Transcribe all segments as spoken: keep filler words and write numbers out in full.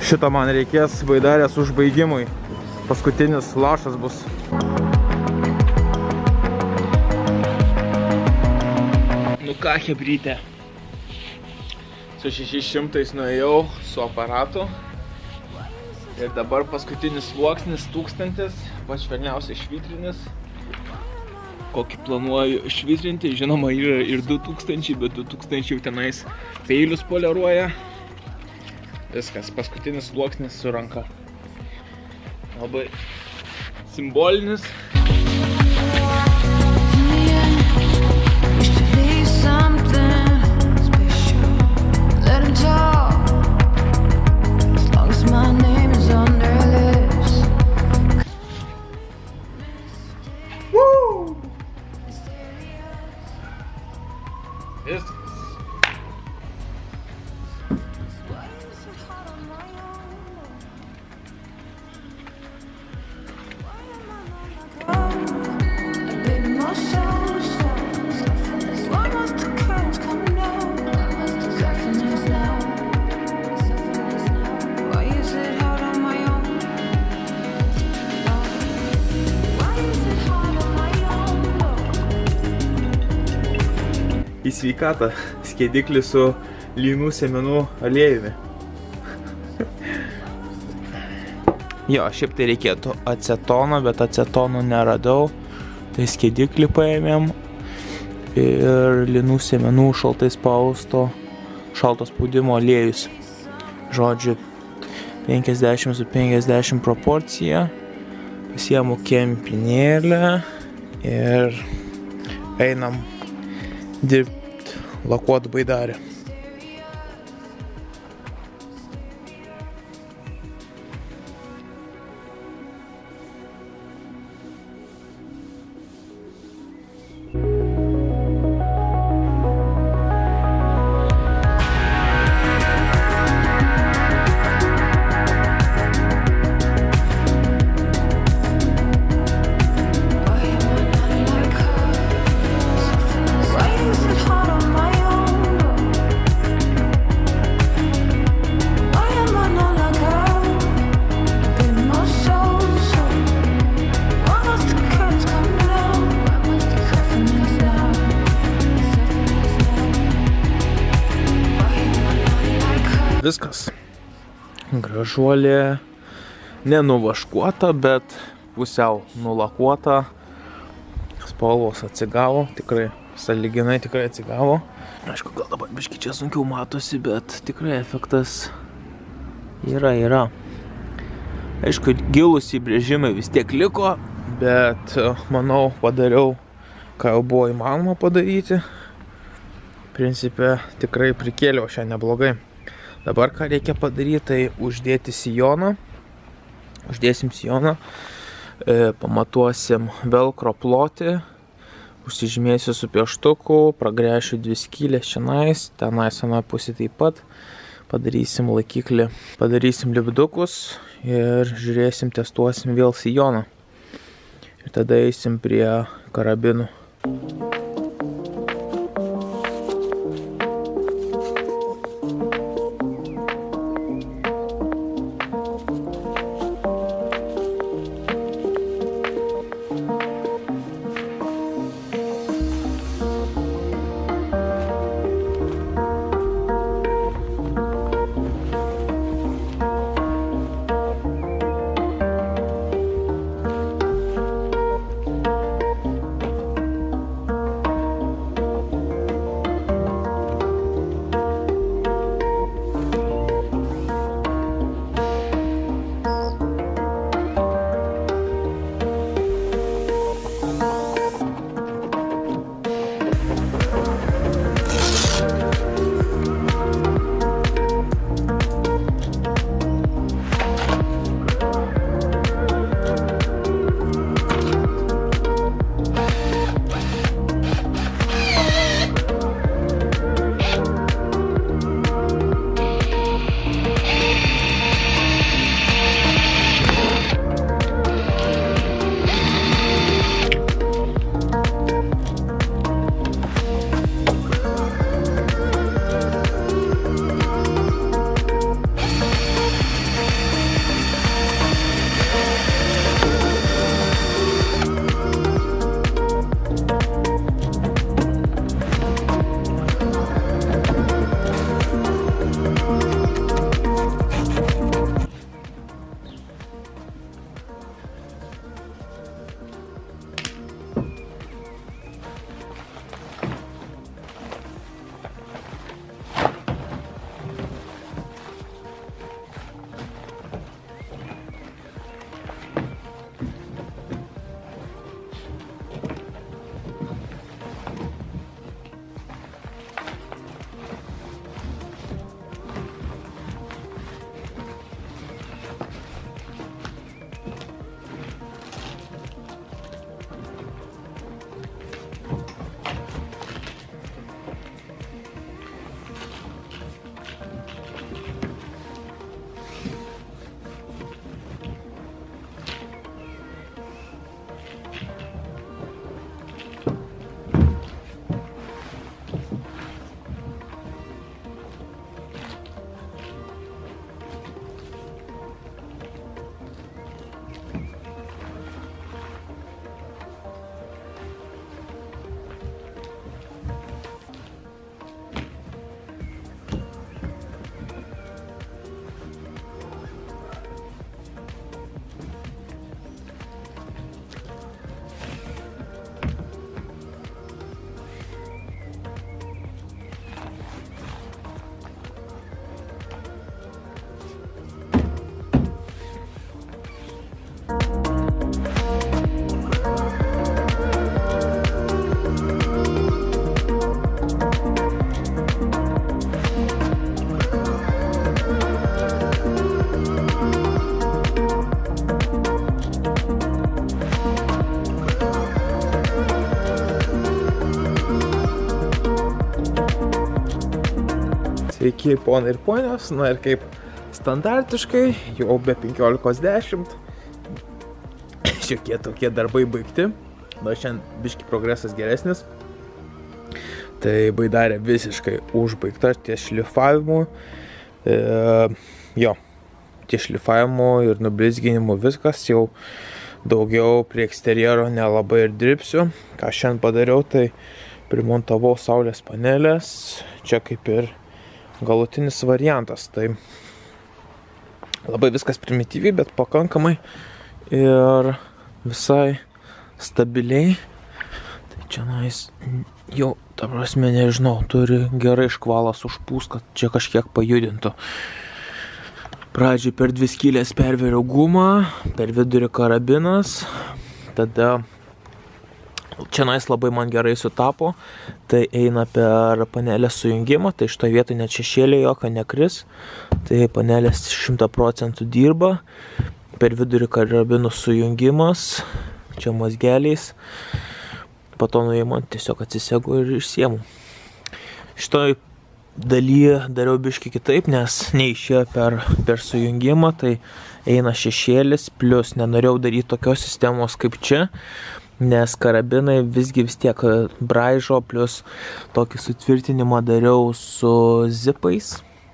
Šitą man reikės baidarės užbaigimui. Paskutinis lašas bus. Nu ką, hebrytė. Su šešiais šimtais nuėjau su aparatu. Ir dabar paskutinis sluoksnis tūkstantis, pats švelniausias švitrinis. Kokį planuoju švitrinti, žinoma, yra ir du tūkstančiai, bet du tūkstančiai jau tenais peilius poliruoja. Viskas, paskutinis sluoksnis su ranka. Labai simbolinis. Į sveikatą skėdiklį su lynų sėmenų aliejumi. Jo, šiaip tai reikėtų acetono, bet acetono neradau. Tai skėdiklį paėmėm ir lynų sėmenų šaltai spausto šalto spaudimo aliejus. Žodžiu, penkiasdešimt su penkiasdešimt proporcija. Pasiemu kempinėlę ir einam dirbti, lakuot baidarę. Viskas. Gražuolė nenuvaškuota, bet pusiau nulakuota. Spalvos atsigavo, tikrai sąlyginai tikrai atsigavo. Aišku, gal dabar biškį čia sunkiau matosi, bet tikrai efektas yra, yra. Aišku, gilūs įbrėžimai vis tiek liko, bet manau padariau, ką jau buvo įmanoma padaryti. Principe tikrai prikėliau šią neblogai. Dabar ką reikia padaryti, tai uždėti sijoną. Uždėsim sijoną, e, pamatuosim velkro plotį, užsižymėsiu su pieštuku, pragręšiu dvi skylės čionais, tenais vienoje pusėje taip pat. Padarysim laikiklį, padarysim lipdukus ir žiūrėsim, testuosim vėl sijoną. Ir tada eisim prie karabinų. Sveiki, ponai ir ponios, na ir kaip standartiškai, jau be penkiolikos dešimt, šiokie tokie darbai baigti, na šiandien biški progresas geresnis, tai baidarė visiškai užbaigta ties šlifavimu, e, jo, ties šlifavimu ir nublizginimu viskas, jau daugiau prie eksterjero nelabai ir dirbsiu. Ką šiandien padariau, tai primontavau saulės panelės, čia kaip ir galutinis variantas, tai labai viskas primityviai, bet pakankamai ir visai stabiliai. Tai čia nais jau, ta prasme, nežinau, turi gerai škvalas užpūs, kad čia kažkiek pajudintų. Pradžiai per dvi skylės pervėriau gumą, per vidurį karabinas, tada čia nais labai man gerai sutapo, tai eina per panelės sujungimą, tai šitoje vietoje net šešėlė jokio nekris, tai panelės šimtą procentų dirba, per vidurį karabinų sujungimas, čia mazgeliais, po to nuėjimant tiesiog atsisegu ir išsiemu. Šitoj dalyje dariau biškį kitaip, nes neišėjo per, per sujungimą, tai eina šešėlis, plus nenorėjau daryti tokios sistemos kaip čia, nes karabinai visgi vis tiek braižo, plus tokį sutvirtinimą dariau su zipais,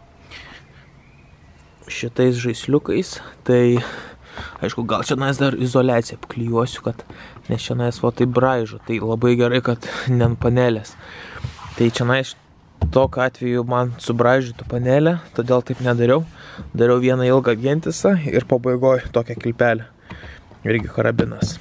šitais žaisliukais, tai aišku, gal čia nais dar izoliaciją apklijuosiu, kad nes čia nais va tai braižo, tai labai gerai, kad ne ant panelės. Tai čia nais tokiu atveju man subraižytų panelę, todėl taip nedariau. Dariau vieną ilgą vientisą ir pabaigoju tokią kilpelę. Irgi karabinas.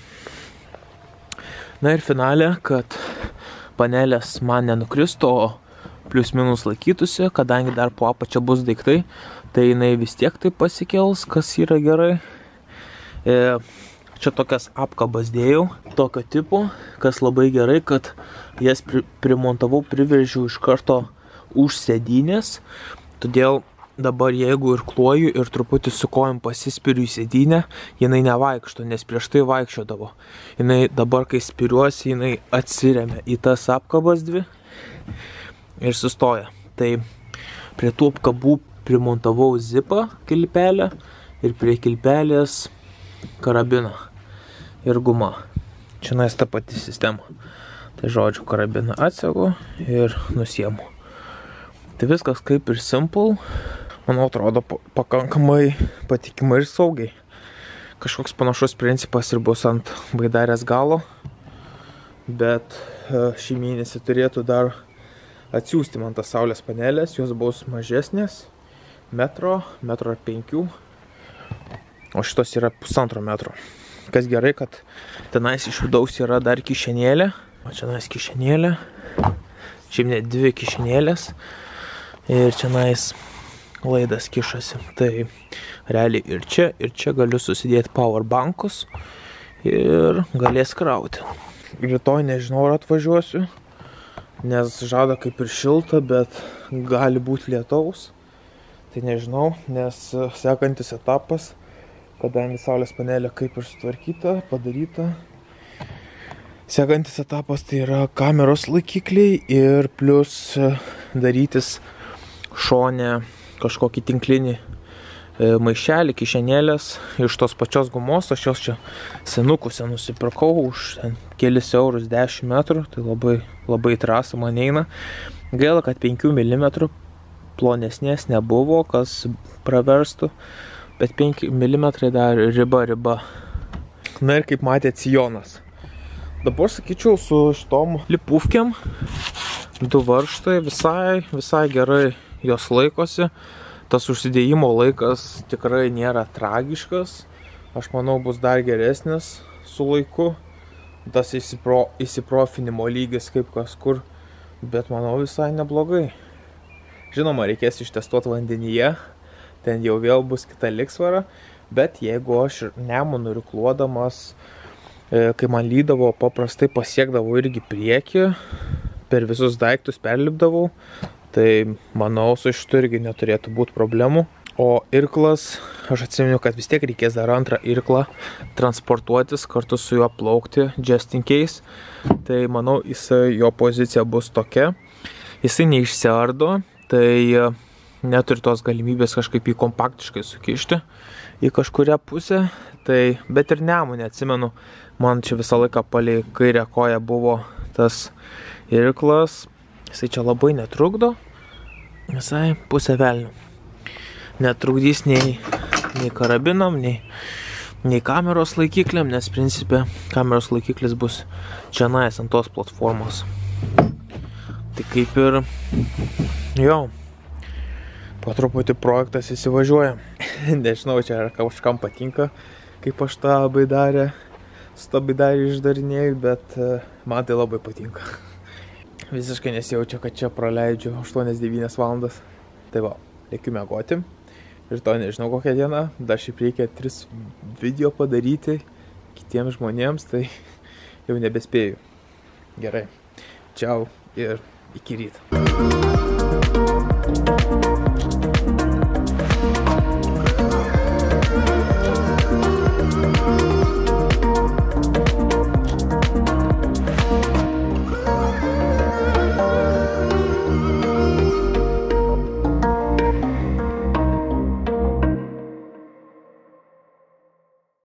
Na ir finale, kad panelės man nenukristų, o plius minus laikytųsi, kadangi dar po apačia bus daiktai, tai jinai vis tiek taip pasikels, kas yra gerai. E, čia tokias apkabas dėjau, tokio tipo, kas labai gerai, kad jas pri primontavau, priveržiau iš karto už sėdynės, todėl dabar jeigu ir kloju ir truputį su kojom pasispiriu į sėdynę, jinai nevaikšto, nes prieš tai vaikščiodavo. Jinai dabar, kai spiriuosi, jinai atsiremia į tas apkabas dvi ir sustoja. Tai prie tų apkabų primontavau zipą kilpelę ir prie kilpelės karabiną ir gumą. Čia nais ta pati sistema. Tai žodžiu, karabiną atsegu ir nusiemu. Tai viskas kaip ir simple. Manau, atrodo pakankamai patikimai ir saugiai. Kažkoks panašus principas ir bus ant baidarės galo. Bet šį mėnesį turėtų dar atsiųsti man tas saulės panelės. Jos bus mažesnės. Metro, metro ar penkių. O šitos yra pusantro metro. Kas gerai, kad tenais iš vidaus yra dar kišenėlė. O čia nais kišenėlė. Šiaip net dvi kišenėlės. Ir čia nais laidas kišasi. Tai realiai ir čia, ir čia galiu susidėti powerbankus ir galės krauti. Rytoj nežinau, ar atvažiuosiu, nes žada kaip ir šilta, bet gali būti lietaus. Tai nežinau, nes sekantis etapas, kadangi saulės panelė kaip ir sutvarkyta, padaryta. Sekantis etapas tai yra kameros laikikliai ir plus darytis šone kažkokį tinklinį maišelį, kišenėlės iš tos pačios gumos. Aš jos čia senukuse nusipirkau už kelis eurus dešimt metrų, tai labai, labai trasa man eina. Gaila, kad penkių milimetrų plonesnės nebuvo, kas praverstų, bet penki milimetrai dar riba, riba. Na ir kaip matėt, sijonas. Dabar sakyčiau su šitom lipufkiam, du varžtai visai, visai gerai jos laikosi. Tas užsidėjimo laikas tikrai nėra tragiškas. Aš manau, bus dar geresnis su laiku. Tas įsipro, įsiprofinimo lygis kaip kas kur, bet manau visai neblogai. Žinoma, reikės ištestuoti vandenyje, ten jau vėl bus kita liksvara, bet jeigu aš Nemunų irkluodamas, kai man lydavo, paprastai pasiekdavau irgi priekį, per visus daiktus perlipdavau, tai manau, su šitu irgi neturėtų būti problemų. O irklas, aš atsimenu, kad vis tiek reikės dar antrą irklą transportuotis, kartu su juo plaukti, just in case. Tai manau, jisai, jo pozicija bus tokia. Jisai neišsiardo, tai neturi tos galimybės kažkaip jį kompaktiškai sukišti į kažkurią pusę. Tai, bet ir Nemune, atsimenu, man čia visą laiką palei kairę koją buvo tas irklas. Jisai čia labai netrukdo, visai pusę velnių. Netrukdys nei, nei karabinam, nei, nei kameros laikikliam, nes principė kameros laikiklis bus čia nais ant tos platformos. Tai kaip ir, jo, po truputį projektas įsivažiuoja. Nežinau, čia ar kažkam patinka, kaip aš tą baidarę, su tą baidarę išdarinėjau, bet man tai labai patinka. Visiškai nesijaučiu, kad čia praleidžiu aštuonias devynias valandas. Tai va, reikiu miegoti. Ir to nežinau kokią dieną. Dar šiaip reikia tris video padaryti kitiems žmonėms, tai jau nebespėju. Gerai. Čiau ir iki ryto.